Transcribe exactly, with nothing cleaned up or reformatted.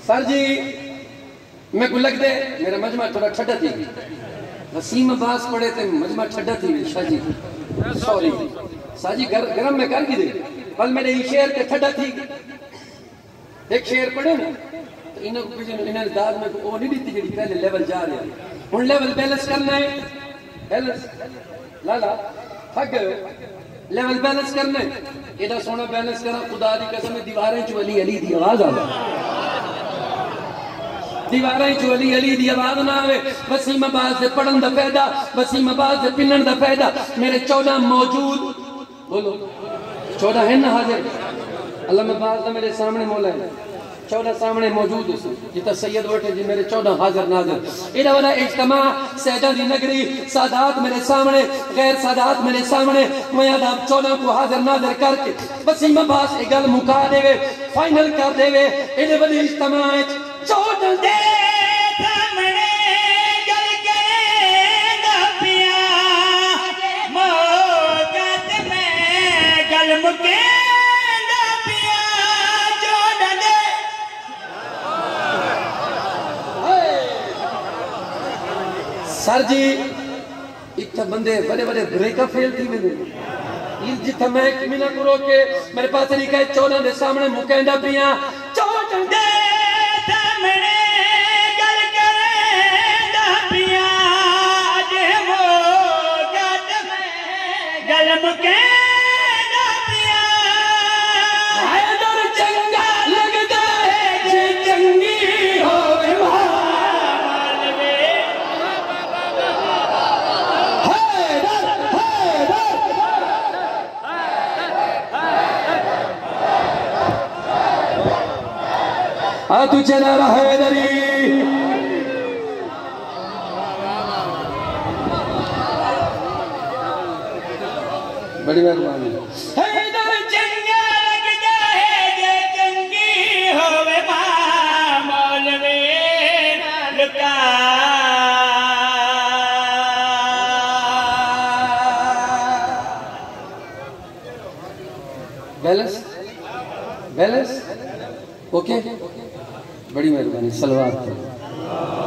sir जी मैं को लग दे मेरा मजमा थोड़ा ठंडा थी वसीम अब्बास पढ़े थे मजमा ठंडा थी शाह जी सॉरी शाह जी गर, गरम में कर की दे कल मेरे शेर के ठंडा थी एक शेर पढ़े ना तो इन्हों को इन्होंने दाद में वो नहीं दी थी पहले लेवल जा रहे हैं हुन लेवल बैलेंस करना है बैलेंस लाला थक गए लेवल बैलेंस करना है एडा सोना बैलेंस करा खुदा दी कसम दीवारें च अली अली दी आवाज आवे दीवारें च अली अली दी आवाज ना आवे वसीम अब्बास से पढ़न दा फायदा वसीम अब्बास से पिनन दा फायदा मेरे चौदह मौजूद बोलो चौदह है ना हाजिर अल्लाह अब्बास दा मेरे सामने मौला है चौदह सामने मौजूद जितना सैयद बैठे जी मेरे चौदह हाजिर नाजिर एडा वाला इज्तिमा सैदा दी नगरी सादात मेरे सामने गैर सादात मेरे सामने मैं अब चौदह को हाजिर नाजिर करके वसीम अब्बास एक गल मुका देवे फाइनल कर देवे एडे वाले इज्तिमा चौदह दे सामने गल करेगा पिया मौजूद में गल मुके सर जी इतना बंदे बड़े बड़े ब्रेकअप फेल थी मैंने जिथे मैं मिला करो के मेरे पास नहीं कहे चौदह के सामने मुकेंदा पिया चौदह दे सामने गल करेंदा पिया जे वो गद में गल मुकेंदा पिया हैदर चंगा लगदा है जे चंगी होवे आ तू चला रहा है दरी बड़ी मेहरबानी हैदर चंगा लगदा है जे चंगी होवे मां मौलवी लुका बैलेंस बैलेंस ओके बड़ी मेहरबानी सलवार